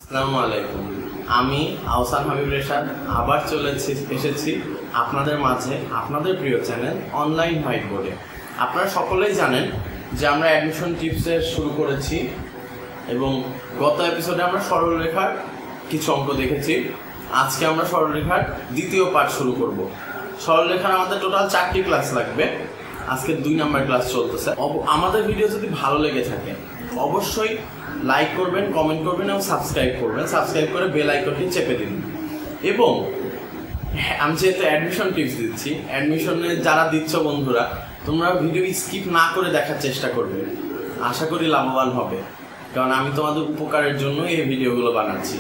আসসালামু আলাইকুম। আমি আহসান হাবিব রেশাদ আবার এসেছি আপনাদের মাঝে আপনাদের প্রিয় চ্যানেল অনলাইন হোয়াইট বোর্ডে। আপনারা সকলেই জানেন যে আমরা অ্যাডমিশন টিপসের শুরু করেছি এবং গত এপিসোডে আমরা সরলরেখার কিছু অঙ্ক দেখেছি। আজকে আমরা সরলরেখার দ্বিতীয় পার্ট শুরু করব। সরলরেখার আমাদের টোটাল 4টি ক্লাস লাগবে। আজকে 2 নাম্বার ক্লাস চলতেছে। আমাদের ভিডিও যদি ভালো লেগে থাকে অবশ্যই লাইক করবেন, কমেন্ট করবেন এবং সাবস্ক্রাইব করবেন। সাবস্ক্রাইব করে বেল আইকনটি চেপে দিন। এবং আমি যেহেতু অ্যাডমিশন টিপস দিচ্ছি, অ্যাডমিশনে যারা দিচ্ছ বন্ধুরা, তোমরা ভিডিও স্কিপ না করে দেখার চেষ্টা করবে। আশা করি লাভবান হবে, কারণ আমি তোমাদের উপকারের জন্য এই ভিডিওগুলো বানাচ্ছি।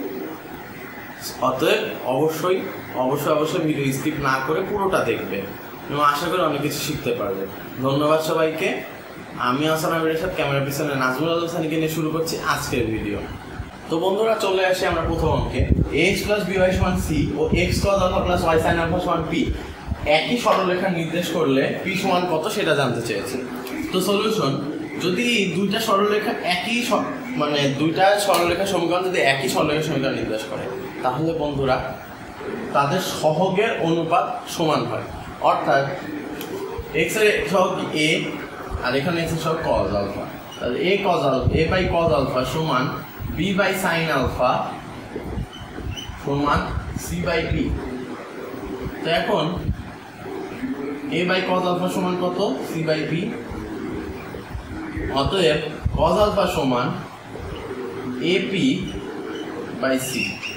অতএব অবশ্যই ভিডিও স্কিপ না করে পুরোটা দেখবে এবং আশা করি অনেক কিছু শিখতে পারবে। ধন্যবাদ সবাইকে। আমি আহসান হাবিবের সাথে ক্যামেরা পিছনে নাজমুল আলম সানিকে নিয়ে শুরু করছি আজকের ভিডিও। তো বন্ধুরা, চলে আসি আমরা প্রথম অঙ্কে। x + by = c O x cos α + y sin α = p একই সরলরেখা নির্দেশ করলে p সমান কত সেটা জানতে চেয়েছে। তো সলিউশন, যদি দুইটা সরলরেখা দুইটা সরলরেখার সমীকরণ যদি একই সরলরেখার সমীকরণ নির্দেশ করে, তাহলে বন্ধুরা তাদের সহগের অনুপাত সমান হয়। অর্থাৎ x এর সহগ a আর এখানে এসে সব cos α, তাহলে a by cos α সমান b by sin α সমান c by p। তো এখন a by cos α সমান কত? c by p। অতএব cos α সমান ap by c।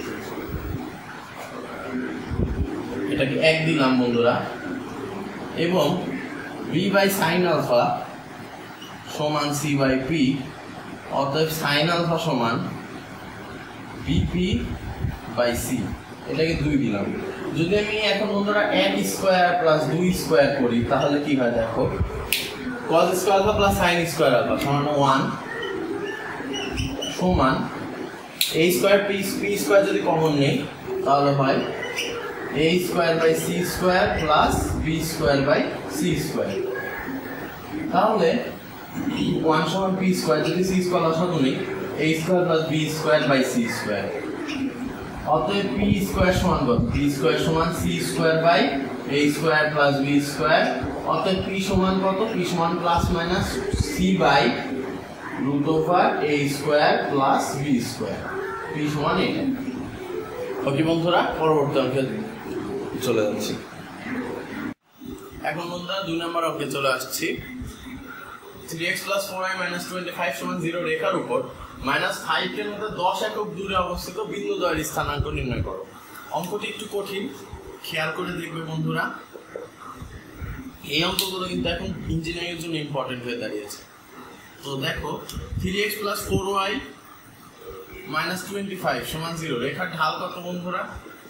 এটাকে 1 দিলাম বন্ধুরা। এবং b by sin α সমান c by p। অতএব sin α সমান bp by c। এটাকে 2 দিলাম। যদি আমি এখন বন্ধুরা 1 স্কয়ার প্লাস 2 স্কয়ার করি, তাহলে কি হয় দেখো। cos square α plus sin square α সমান 1 সমান a স্কয়ার p স্কয়ার যদি কমন নেই তাহলে হয় a square by c square plus b square by c square. তাহলে 1 সমান p স্কয়ার, যদি c স্কয়ার লসাগু নেই a square plus b square by c square. অতএব p স্কয়ার সমান কত? p স্কয়ার সমান c square by a square plus b square. অতএব p সমান কত? p সমান plus minus c by √a square plus b square. p সমান এটা। ওকে বন্ধুরা, পরবর্তী অঙ্কে চলে যাচ্ছি। এখন বন্ধুরা 2 নম্বর অঙ্কে চলে আসছি। 3x + 4y - 25 = 0 রেখার উপর -5 এর মধ্যে 10 একক দূরে অবস্থিত বিন্দুদ্বয়ের স্থানাঙ্ক নির্ণয় করো। অঙ্কটি একটু কঠিন, খেয়াল করে দেখবে বন্ধুরা। এই অঙ্কগুলো কিন্তু এখন ইঞ্জিনিয়ারিং এর জন্য ইম্পর্টেন্ট হয়ে দাঁড়িয়েছে। তো দেখো 3x + 4y - 25 = 0 রেখার ঢাল কত বন্ধুরা?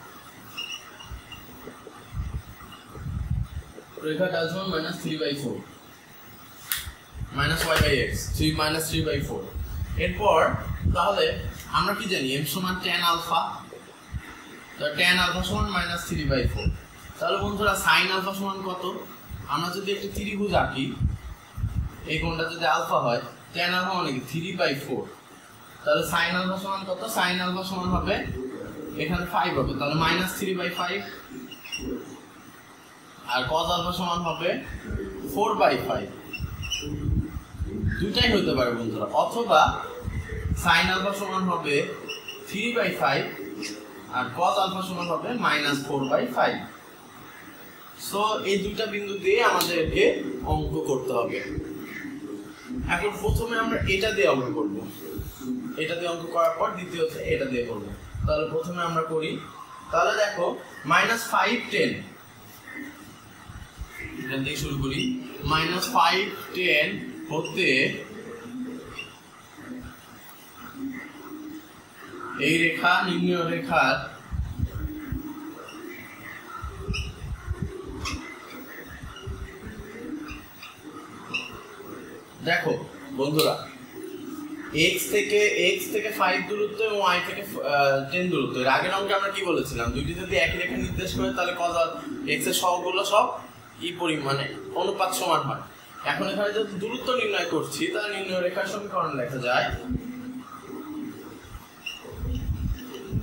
রেখার ঢাল সমান -3/4 -y/x 3/4। এরপর তাহলে আমরা কি জানি m সমান tan α। তো tan α সমান -3/4। তাহলে বন্ধুরা sin α সমান কত? আমরা যদি একটা ত্রিভুজ আঁকি, এই কোণটা যদি আলফা হয়, tan α মানে কি 3/4। তাহলে sin α সমান কত? sin α সমান হবে এখানে 5 হবে, তাহলে -3/5। আর cos α সমান হবে 4/5। দুইটাই হতে পারে বন্ধুরা। অথবা sin α সমান হবে 3/5 আর cos α সমান হবে -4/5। সো এই দুইটা বিন্দু দিয়ে আমাদেরকে অঙ্ক করতে হবে। এখন প্রথমে আমরা এটা দিয়ে অঙ্ক করব। এটা দিয়ে অঙ্ক করার পর দ্বিতীয়তে এটা দিয়ে করব। তাহলে প্রথমে আমরা করি। তাহলে দেখো -5 10 এটা দিয়ে শুরু করি। -5 10 হতে এই রেখা নির্ণয় রেখার দেখো বন্ধুরা, x থেকে 5 দূরত্ব এবং y থেকে 10 দূরত্ব। এর আগের অঙ্কে আমরা কি বলেছিলাম? দুইটি যদি একই রেখা নির্দেশ করে তাহলে cos x এর সহগগুলো সব পরিমাণে অনুপাত সমান হয়। এখন এখানে যদি দূরত্ব নির্ণয় করছি, তাহলে নির্ণয় রেখার সমীকরণ লেখা যায়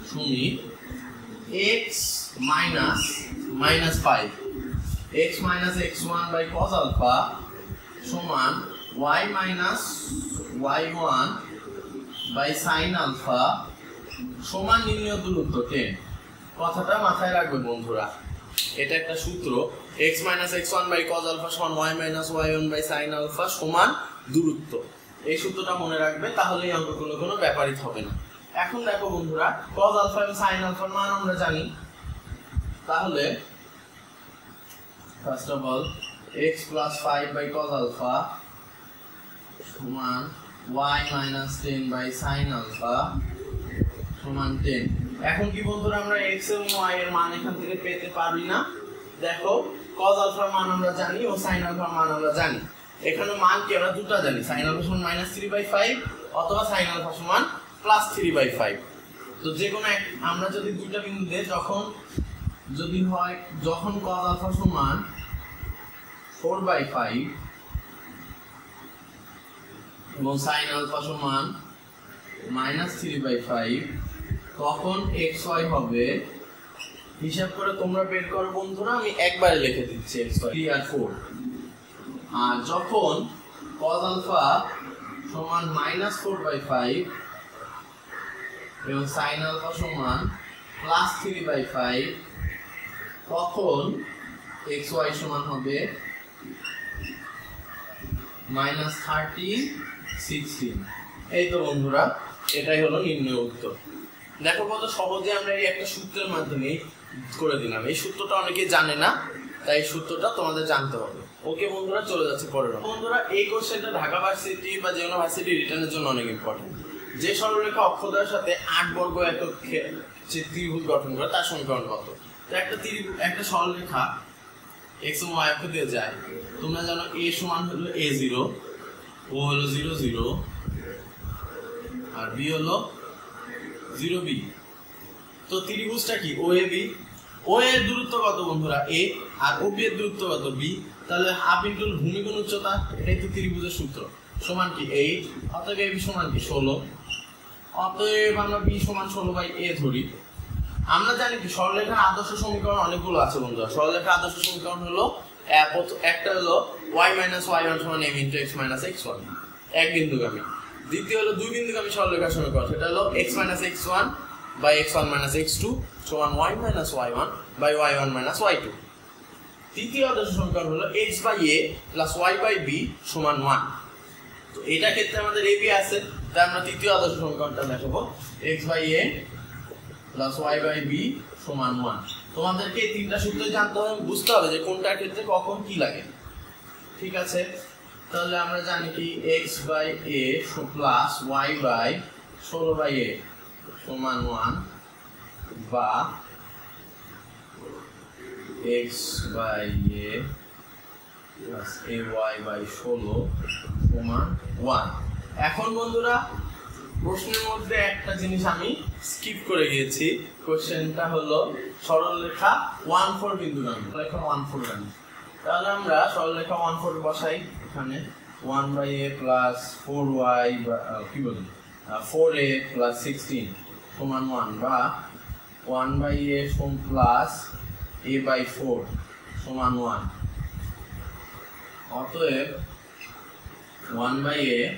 শুনি x minus -5 x minus x1 by cos alpha সমান y minus y1 by sin alpha সমান নির্ণয় দূরত্ব 10। কথাটা মাথায় রাখবে বন্ধুরা, এটা একটা সূত্র, x minus x1 by cos alpha সমান y minus y1 by sin alpha সমান দূরত্ব। এই সূত্রটা মনে রাখবে, তাহলে এই অঙ্কগুলো কোনো ব্যাপারই হবে না। এখন দেখো বন্ধুরা, cos alpha এবং sin alpha এর মান আমরা জানি, তাহলে first of all x plus 5 by cos alpha সমান y minus 10 by sin alpha সমান 10। এখন কি বন্ধুরা আমরা x এবং y এর মান এখান থেকে পেতে পারি না? দেখো cos alpha এর মান আমরা জানি ও sin alpha এর মান আমরা জানি। এখানে মান কি আমরা দুটো জানি, sin alpha সমান -3/5 অথবা sin alpha সমান +3/5। তো যে কোনো আমরা যদি দুইটা বিন্দু দেই, যখন cos alpha সমান 4/5 এবং sin alpha সমান -3/5, তখন xy হবে, হিসাব করে তোমরা বের করো বন্ধুরা, আমি একবারে লিখে দিচ্ছি xy 3 আর 4। আর যখন cos alpha সমান -4/5 এবং sin alpha সমান +3/5, তখন xy সমান হবে -30 16। এই তো বন্ধুরা, এটাই হলো নির্ণয় উত্তর। দেখো কত সহজে আমরা এই একটা সূত্রের মাধ্যমে করে দিলাম। এই সূত্রটা অনেকে জানে না, তাই এই সূত্রটা তোমাদের জানতে হবে। ওকে বন্ধুরা, চলে যাচ্ছে পরের। বন্ধুরা, এই কোশ্চেনটা ঢাকা ভার্সিটি বা যে কোনো ভার্সিটি রিটার্নের জন্য অনেক ইম্পর্টেন্ট। যে সরলরেখা অক্ষদ্বয়ের সাথে 8 বর্গ একক ত্রিভুজ গঠন করে তার সমীকরণ কত? তো একটা সরলরেখা x এবং y অক্ষ দিয়ে যায়। তোমরা জানো a সমান হলো a0, o হলো 0 0 আর b হলো 0b। তো ত্রিভুজটা কি OAB? O এর দূরত্ব কত বন্ধুরা? a, আর OB এর দূরত্ব কত? b। তাহলে হাফ ইনটু ভূমি গুণ উচ্চতা, এটাই তো ত্রিভুজের সূত্র। সমান কি 8, অতএব ab সমান কি 16। অতএব আমরা b সমান 16/a ধরি। আমরা জানি কি সরলরেখার আদর্শ সমীকরণ অনেকগুলো আছে বন্ধুরা। সরলরেখার আদর্শ সমীকরণ হলো একটা হলো y minus y1 সমান m into x minus x1 এক বিন্দুগামী। দ্বিতীয় হলো দুই বিন্দুগামী সরলরেখার সমীকরণ, সেটা হলো x minus x1 by x1 minus x2 সমান y minus y1 by y1 minus y2। তৃতীয় আদর্শ সমীকরণ হলো x by a plus y by b সমান 1। তো এটা ক্ষেত্রে আমাদের ab আছে, তাই আমরা তৃতীয় আদর্শ সমীকরণটা দেখাবো x by a plus y by b সমান 1। তোমাদেরকে এই তিনটা সূত্র জানতে হবে, বুঝতে হবে যে কোনটার ক্ষেত্রে কখন কি লাগে। ঠিক আছে, তাহলে আমরা জানি কি x by a plus y by 16/a সমান 1, বা x by a plus ay by 16 সমান 1। এখন বন্ধুরা, প্রশ্নের মধ্যে একটা জিনিস আমি স্কিপ করে গিয়েছি। কোশ্চেনটা হলো সরলরেখা 1-4 বিন্দুগামী, সরলরেখা 1-4 গামী। তাহলে আমরা সরলরেখা 1-4 বসাই এখানে। 1/a plus 4y কি বলি 4a plus 16 সমান 1, বা 1/a plus a by 4 সমান 1। অতএব 1/a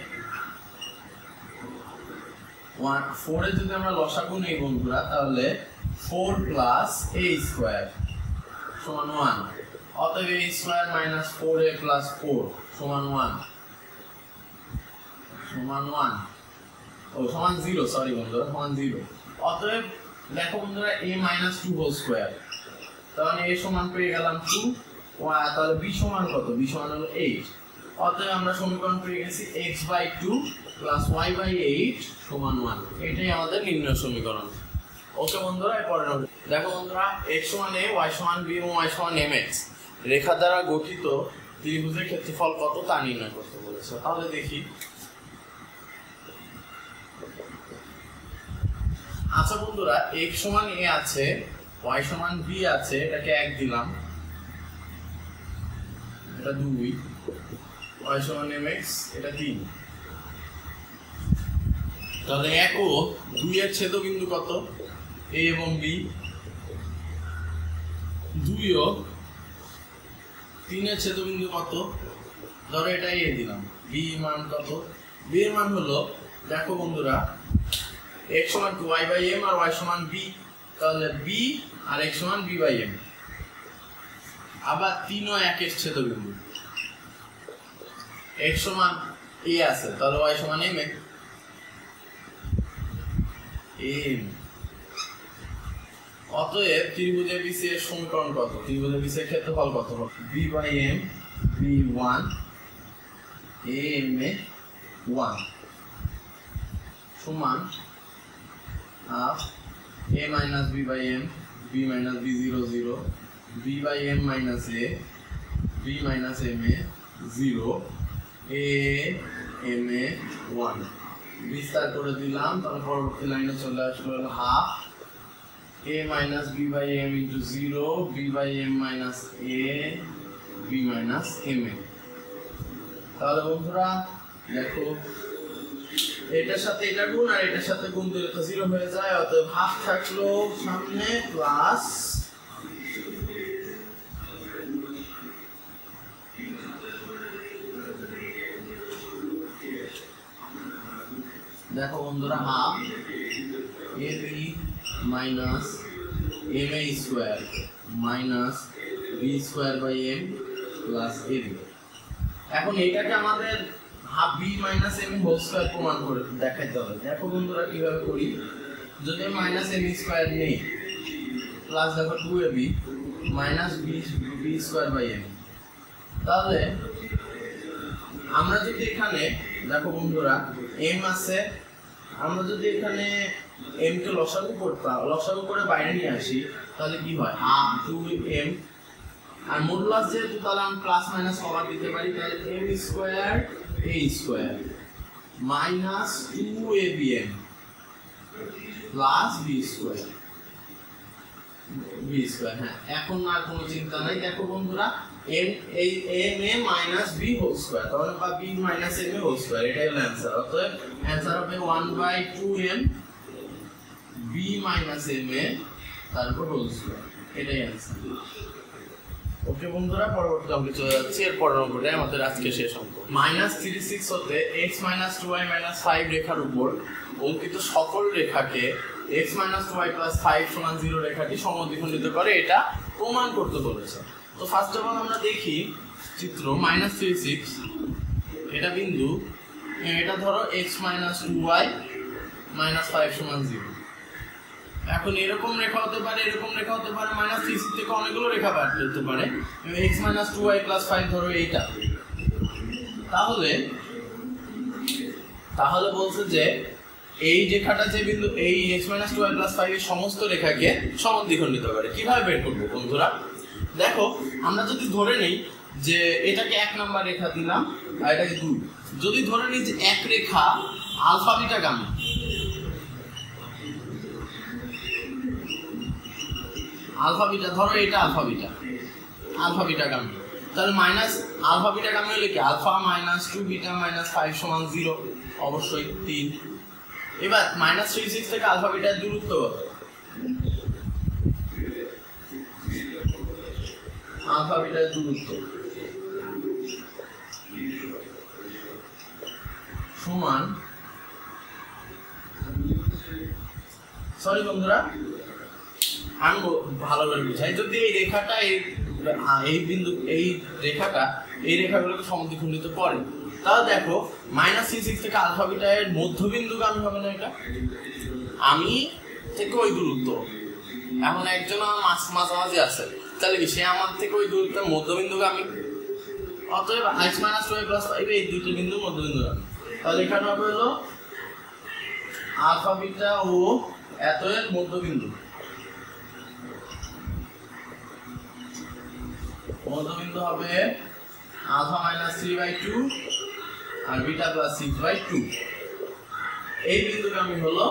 4 এ যদি আমরা লসাগু নেই বন্ধুরা, তাহলে 4 plus a square সমান 1। অতএব a square minus 4a plus 4 সমান 1 সমান 0, সরি বন্ধুরা, সমান 0। অতএব দেখো বন্ধুরা, a minus 2 whole square, তাহলে a সমান পেয়ে গেলাম 2, তাহলে b সমান কত? b সমান হলো 8। অতএব আমরা সমীকরণ পেয়ে গেছি x by 2 plus y by 8 সমান 1। এটাই আমাদের নির্ণয় সমীকরণ। ওকে বন্ধুরা, এরপরে দেখো বন্ধুরা, x সমান a, y সমান b এবং y সমান mx রেখা দ্বারা গঠিত ত্রিভুজের ক্ষেত্রফল কত তা নির্ণয় করতে বলেছে। তাহলে দেখি। আচ্ছা বন্ধুরা, x সমান a আছে, y সমান b আছে, এটাকে 1 দিলাম, এটা 2, y সমান mx এটা 3। তাহলে 1 ও 2 এর ছেদবিন্দু কত? এ এবং বি, 2 3 এর ছেদবিন্দু কত, ধরো এটা এ দিলাম, বি মান কত, বি এর মান হলো, দেখো বন্ধুরা x সমান 2y/m আর y সমান b, তাহলে b আর x সমান b/m। আবার 3 ও 1 এর ছেদবিন্দু, x সমান a আছে, তাহলে y সমান m। অতএব ত্রিভুজ ABC এর সমীকরণ কত, ত্রিভুজ ABC এর ক্ষেত্রফল কত হবে, b/m b1 am1 সমান half a minus b/m b minus b0 0 b/m minus a b minus ma 0 a ma1 বিস্তার করে দিলাম, তাহলে পরবর্তী লাইনে চলে আসলো half a minus b/m into 0 b/m minus a b minus ma। তাহলে বন্ধুরা দেখো এটার সাথে এটা গুণ আর এটার সাথে গুণ দিলে তো 0 হয়ে যায়, অতএব হাফ থাকলো সামনে প্লাস দেখো বন্ধুরা half ab minus ma square minus b square by m plus ab। এখন এটাকে আমাদের half b minus m whole square প্রমাণ করে দেখাইতে হবে। দেখো বন্ধুরা কিভাবে করি, যদি minus m square নেই প্লাস দেখো 2ab minus b square by m, তাহলে আমরা যদি এখানে দেখো বন্ধুরা m আছে, আমরা যদি এখানে m কে লসাগু করতাম, লসাগু করে বাইরে নিয়ে আসি, তাহলে কি হয় হাফ 2m আর মডুলাস যেহেতু তাহলে আমি প্লাস মাইনাস কভার দিতে পারি, তাহলে m square a square minus 2abm plus b square হ্যাঁ এখন আর কোনো চিন্তা নাই। দেখো বন্ধুরা m a minus b whole square, তাহলে বা b minus m whole square, এটাই হলো অ্যানসার। অতএব অ্যানসার হবে 1/2m b মাইনাস m তারপর হোল স্কয়ার, এটাই অ্যানসার। ওকে বন্ধুরা পরবর্তী অঙ্কে চলে যাচ্ছি, এর পরের অঙ্কটাই আমাদের আজকে শেষ অঙ্ক। -36 হতে x 2y 5 রেখার উপর অঙ্কিত সকল রেখাকে x 2y 5 সমান 0 রেখাটি সমদ্বিখণ্ডিত করে এটা প্রমাণ করতে বলেছে। তো ফার্স্ট অফ অল আমরা দেখি চিত্র -36 এটা বিন্দু, এটা ধরো x 2y 5 সমান 0। এখন এরকম রেখা হতে পারে, এরকম রেখা হতে পারে, -36 থেকে অনেকগুলো রেখা বার করতে পারে, x 2y 5 ধরো এইটা। তাহলে বলছে যে এই রেখাটা যে বিন্দু এই x 2y 5 এর সমস্ত রেখাকে সমদ্বিখণ্ডিত করে। কিভাবে বের করব বন্ধুরা, দেখো আমরা যদি ধরে নেই যে এটাকে 1 নাম্বার রেখা দিলাম আর এটাকে 2, যদি ধরে নিই যে এক রেখা আলফা বিটা গামী, আলফা বিটা ধরো এটা আলফা বিটা গামী, তাহলে মাইনাস আলফা বিটা গামী হলে কি আলফা মাইনাস 2 বিটা মাইনাস 5 সমান 0, অবশ্যই 3। এবার -36 থেকে আলফা বিটার দূরত্ব কত, আলফা বিটার দূরত্ব সমান, সরি বন্ধুরা আমি ভালো করে বুঝাই, যদি এই রেখাটা এই বিন্দু এই রেখাটা এই রেখাগুলোকে সমদ্বিখণ্ডিত করে, তাহলে দেখো -36 থেকে আলফা বিটা এর মধ্যবিন্দুগামী হবে না এটা, আমি থেকে ওই দূরত্ব, এখন একজন আমার মাঝামাঝি আছে, তাহলে কি সে আমার থেকে ওই দূরত্বের মধ্যবিন্দুগামী, অতএব x - 2y + 5 এই দুটো বিন্দুর মধ্যবিন্দুগামী। তাহলে এখানে হবে হলো আলফা বিটা ও এত এর মধ্যবিন্দু, মধ্যবিন্দু হবে আলফা -3/2 আর বিটা +6/2। এই বিন্দুগামী হলো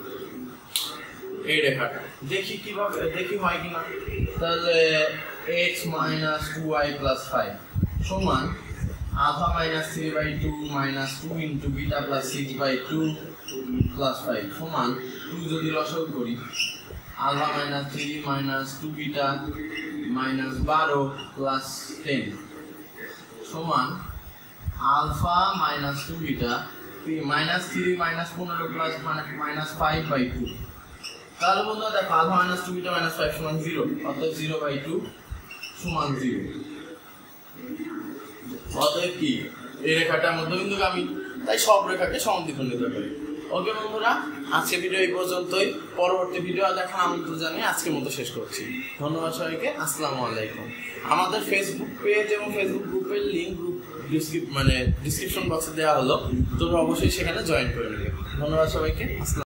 এই রেখাটা। দেখি কিভাবে, দেখি হয় কিনা। তাহলে x - 2y + 5 সমান আলফা -3/2 - 2 ইনটু বিটা +6/2 + 5 সমান 2 যদি লসাগু করি alpha minus 3 minus 2 beta minus 12 plus 10 সমান alpha minus 2 beta minus 3 minus 15 plus minus 5/2। তাহলে বন্ধুরা দেখো আলফা মাইনাস 2 বিটা মাইনাস 5 সমান 0, অর্থাৎ 0/2 সমান 0। অতএব কি এই রেখাটার মধ্যবিন্দুগামী, তাই সব রেখাকে সমদ্বিখণ্ডিত করে। ওকে বন্ধুরা, আজকে ভিডিও এই পর্যন্তই। পরবর্তী ভিডিও দেখার আমন্ত্রণ জানিয়ে আজকের মতো শেষ করছি। ধন্যবাদ সবাইকে। আসসালামু আলাইকুম। আমাদের ফেসবুক পেজ এবং ফেসবুক গ্রুপের লিঙ্ক ডিসক্রিপশন বক্সে দেওয়া হলো, তোমরা অবশ্যই সেখানে জয়েন করে নেবে। ধন্যবাদ সবাইকে। আসসালাম।